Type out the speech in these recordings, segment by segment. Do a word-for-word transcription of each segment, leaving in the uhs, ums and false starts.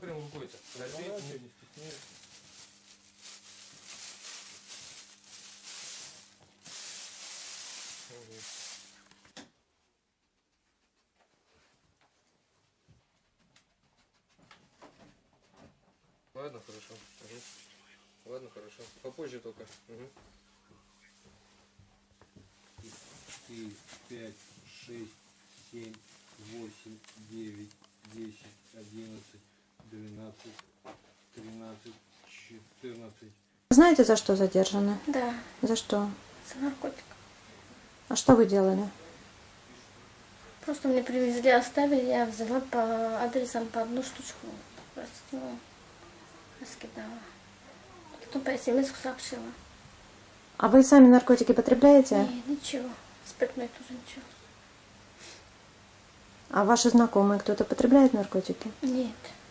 прям рукой-то. Подожди. Давай, я не стесняюсь. Ладно, хорошо. Угу. Ладно, хорошо. Попозже только. Угу. четыре, пять, шесть, семь, восемь, девять, десять, одиннадцать, двенадцать, тринадцать, четырнадцать. Знаете, за что задержаны? Да, За что? за наркотик. А что вы делали? Просто мне привезли, оставили, я взяла по адресам по одну штучку. Просто, ну, раскидала. Потом по смс-ку сообщила. А вы сами наркотики потребляете? Нет, ничего. Спиртной тоже ничего. А ваши знакомые кто-то потребляет наркотики? Нет.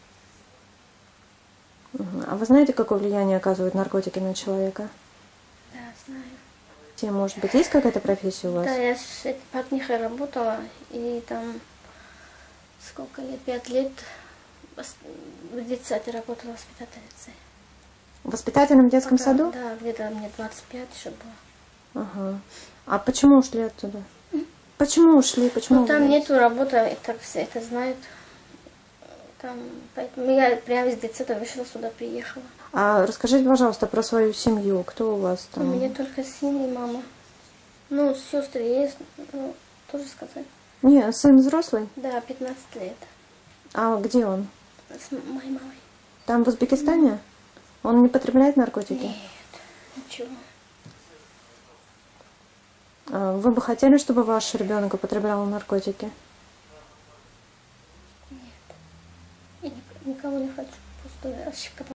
Угу. А вы знаете, какое влияние оказывают наркотики на человека? Да, знаю. Те, может быть, есть какая-то профессия у вас? Да, я с этой портнихой работала, и там сколько лет, пять лет в детсаде работала воспитательницей. В воспитательном детском Пока, саду? Да, где-то мне двадцать пять еще было. Ага. А почему ушли оттуда? Почему ушли? Почему? Ну, там вы- нету работы, и так все это знают. Там, поэтому я прямо из детсада вышла сюда, приехала. А расскажите, пожалуйста, про свою семью. Кто у вас У там? меня только сын и мама. Ну, сестры есть, ну, тоже сказать. Не, сын взрослый? Да, пятнадцать лет. А где он? С моей мамой. Там в Узбекистане? Он не потребляет наркотики? Нет, ничего. А вы бы хотели, чтобы ваш ребенок употреблял наркотики? Я никого не хочу. Просто ошибка